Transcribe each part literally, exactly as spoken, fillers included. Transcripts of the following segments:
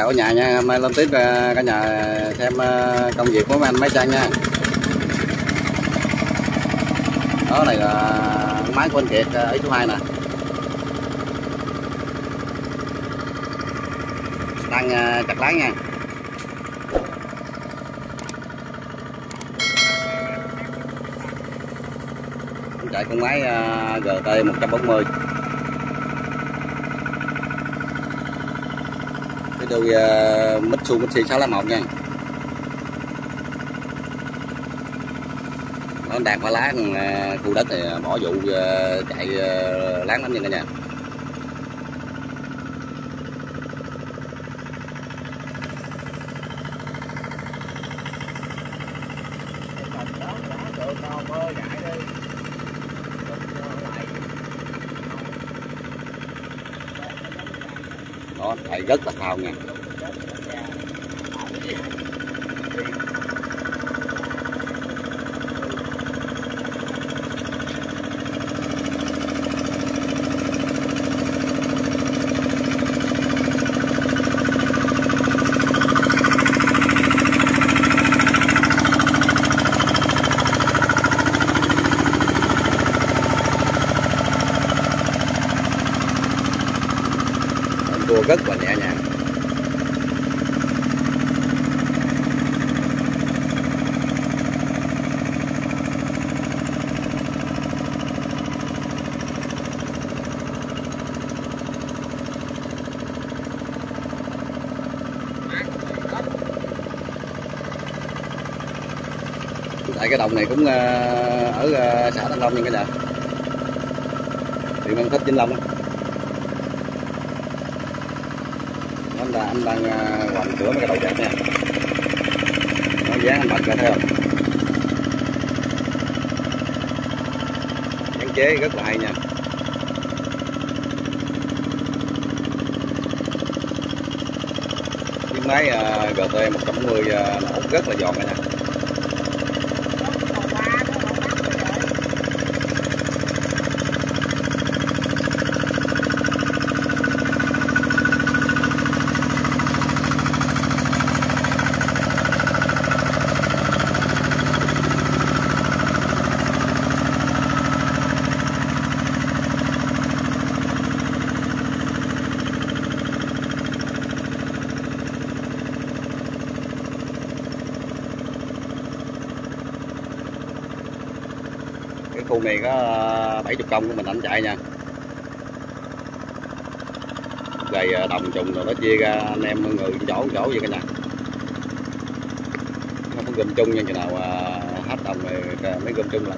chào cả nhà nha, hôm nay lên tiếp cả nhà xem công việc của mấy anh máy trang nha. Đó này là máy của anh Kiệt ở số hai nè, đang chặt lái nha. Chạy con máy G T một trăm bốn mươi, cái đuôi uh, Mitsubishi sáu lá một nha. Nó đạt qua lá uh, khu đất thì bỏ vụ uh, chạy uh, láng lắm nha cả nhà. Đó, chạy rất là thao nha. Cua rất là nhẹ nhàng. Tại cái đồng này cũng ở xã Tân Long nha cả nhà, huyện Mang Thít, Vĩnh Long. Anh là anh đang hoành sửa mấy cái đầu chạc nha. Nó dán anh bật ra thấy không? Dán chế rất là hay nha. Chiếc máy G T một trăm bốn mươi nổ rất là giòn nha. Cái khu này có bảy mươi công của mình anh chạy nha. Gầy đồng trùng rồi nó chia ra anh em người chỗ chỗ vậy cả nhà. Không có gom chung nha, chừng nào hết đồng rồi mới gom chung lại.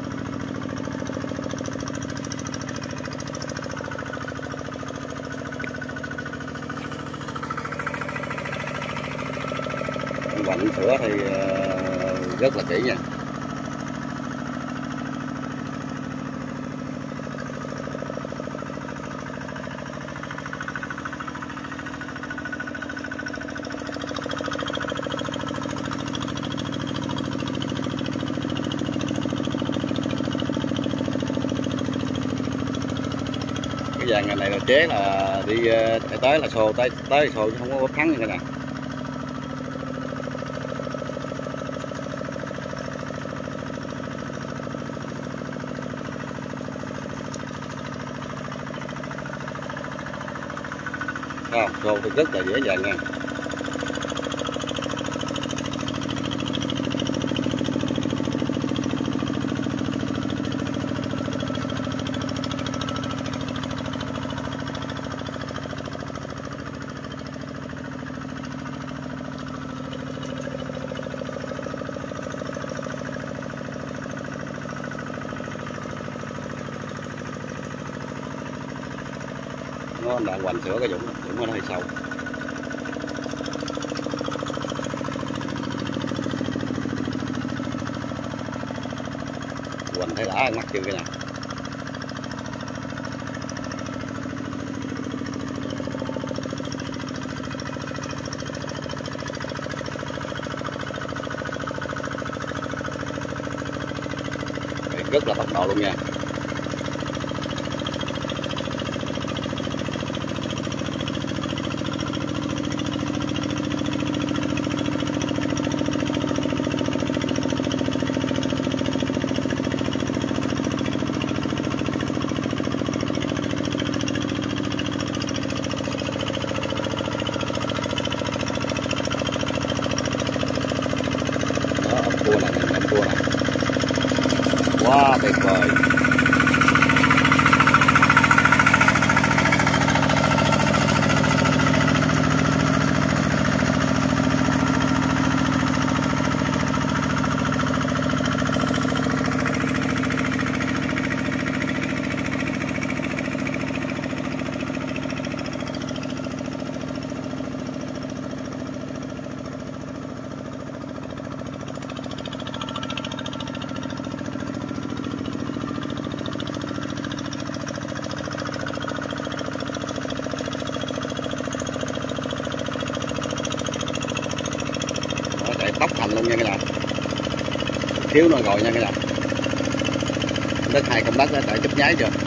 Quạnh sữa thì rất là kỹ nha. Cái dàn này là chế là đi chạy tới là xô tới tới xô chứ không có bóp thắng như thế này. Không, xô thì rất là dễ dàng nha. Nó đang hoành sửa cái dụng dụng nó hơi sâu. Hoành thấy đã mắt chưa cái nào. Rất là tốc độ luôn nha. Quá tuyệt vời. Tóc thành luôn nha các bạn, thiếu nó rồi nha các bạn. Đất hai công đất đã chạy chút nháy chưa.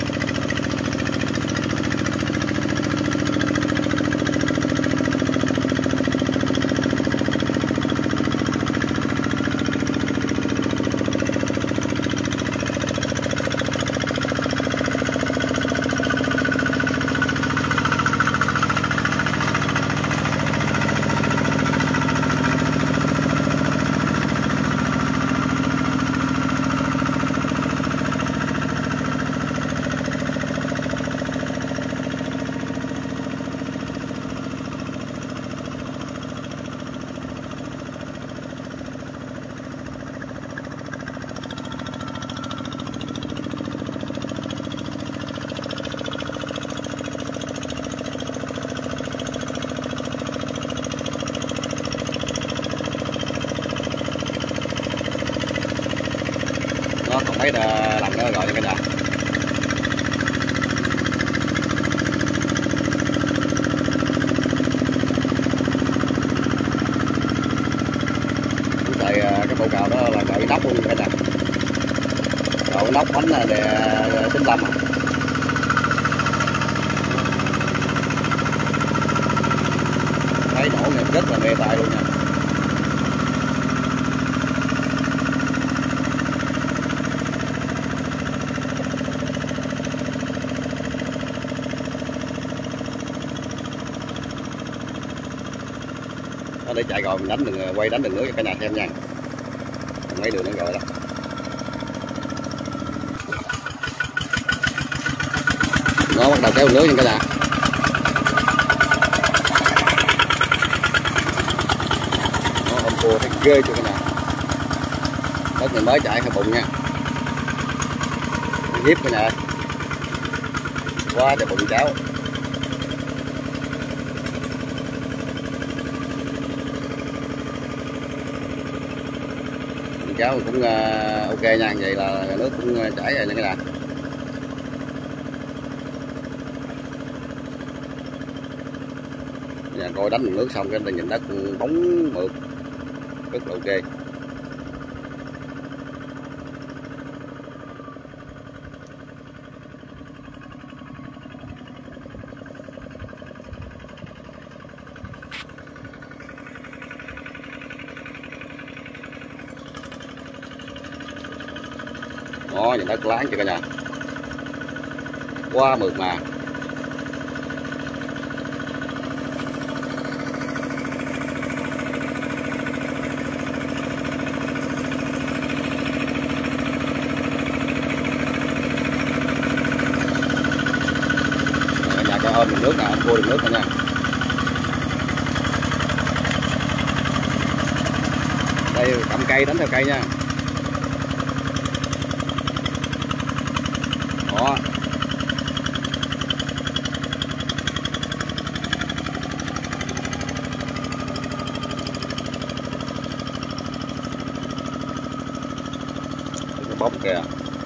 Nó còn mấy lần nữa rồi nha cả nhà. Tại cái bộ cào đó là cào nóc luôn cả nhà. Cào nóc bánh là để chín lăm à. Thấy nổ này rất là mê tay luôn nha. Nó để chạy rồi mình đánh đường, quay đánh đường nước cho cả nhà xem nha. Mấy đường nó rồi đó. Nó bắt đầu kéo nước nha cả nhà. Nó ôm cua thấy ghê chưa cả nhà. Đất này mới chạy hai bụng nha. Giếp cả nhà ơi. Quá trời bụng cháo. Cháu cũng uh, ok nha, vậy là nước cũng chảy rồi nha các bạn. Nhà coi đánh nước xong cái nhìn đất bóng mượt rất là ok. Đó, nhìn đất láng chưa cả nhà. Quá mượt mà. Cả nhà có ôm nước nè, cô được nước cả nha. Đây cầm cây đánh theo cây nha. Đó. Cái bóng kìa.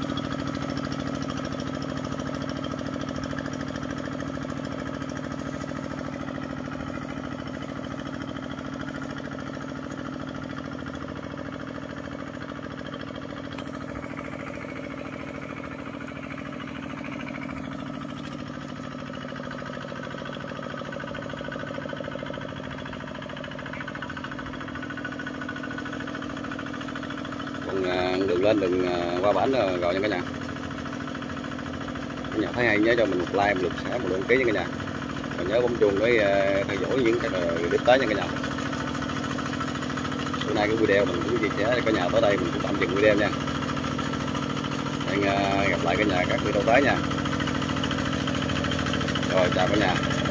Đường lên đường qua bển rồi nha cả nhà. Cả nhà thấy hay nhớ cho mình một like, một lượt share, một đăng ký nha cả nhà. Và nhớ bấm chuông để theo dõi những cái clip tới nha cả nhà. Hôm nay cái video mình cũng chia sẻ cả nhà tới đây mình cũng tạm dừng video nha. Hẹn gặp lại cả nhà các video tới nha. Rồi chào cả nhà.